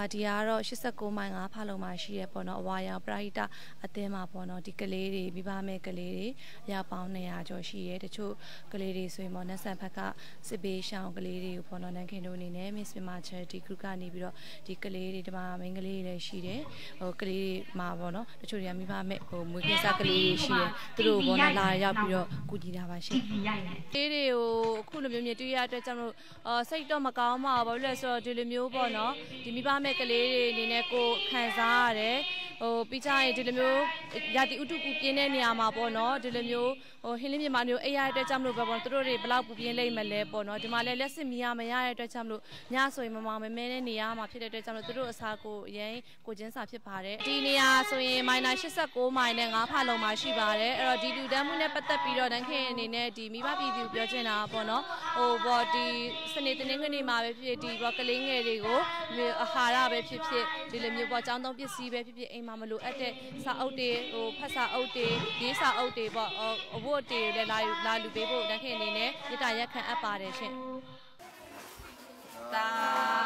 ဒီကတော့89မိုင်5ဖာလုံမှာရှိရပေါ့နော်အဝါရောင်ပရာဟိတအသင်းမှာပေါ့နော်ဒီကလေးတွေမိဘမဲ့ကလေးတွေရပေါင်း200ကျော်ရှိရဲတချို့ကလေးတွေဆိုရင်ပေါ့နက်ဆန်ဖက်ကစစ်ပေးရှောင်းကလေးတွေကိုပေါ့နော်နန်းခင်တို့အနေနဲ့ Miss Myanmar Charity Group ကနေပြီးတော့ဒီကလေးတွေဒီမှာမိန်းကလေးတွေလည်းရှိတယ်ဟိုကလေးတွေမှာပေါ့နော်တချို့တွေကမိဘမဲ့ဟိုမွေးကင်းစားကလေးတွေရှိတယ်သူတို့ပေါ့နော်လာရောက်ပြီးတော့ကူညီတာပါရှင်ကလေးတွေကိုအခုလိုမျိုးမြင်တွေ့ရတဲ့အတွက်ကြောင့်လို့စိတ်တော့မကောင်းပါဘူးဘာလို့လဲဆိုတော့ဒီလိုမျိုးပေါ့နော်ဒီမိဘမဲ့ကလေးတွေအနေနဲ့ကိုခံစားရတယ်ဟိုပြီးကြရင်ဒီလိုမျိုးရာသီဥတုပူပြင်းတဲ့နေရာမှာပေါ့နော်ဒီလိုမျိုးဟိုဟင်းလင်းမြန်မာမျိုးအဲ့ရတဲ့အတွက်ကြောင့်မလို့ပဲပေါ့သူတို့တွေဘလောက်ပူပြင်းလိမ့်မလဲပေါ့နော်ဒီမှာလည်းလက်စစ်မီးရမရတဲ့အတွက်ကြောင့်မလို့ညဆိုရင်မမောင်မဲမဲနဲ့နေရမှာဖြစ်တဲ့အတွက်ကြောင့်မလို့သူတို့အစားကိုအရင်ကိုချင်းစာဖြစ်ပါတယ်ဒီနေရာဆိုရင်မိုင်နာ89မိုင်နဲ့9ဖာလုံမှာရှိပါတယ်အဲ့တော့ဒီလူတန်းမှုနဲ့ပတ်သက်ပြီးတော့တန်းခင်အနေနဲ့ဒီမိဘပြည်သူပြောချင်တာပေါ့နော်ဟိုပေါ့ဒီစနေတင်းငွေနေမှာပဲဖြစ်ဒီပေါ့ကလေးငယ်တွေကိုအာဟာရပဲဖြစ်ဖြစ်ဒီလိုမျိုးပေါ့ចောင်းသုံးပစ္စည်းပဲဖြစ်ဖြစ်အိမ်မှာမလိုအပ်တဲ့စာအုပ်တွေဟိုဖတ်စာအုပ်တွေရေးစာအုပ်တွေပေါ့အဝတ်တွေလည်းလာလူပေးဖို့တန်းခင်အနေနဲ့မြစ်တာရက်ခံအပ်ပါတယ်ရှင်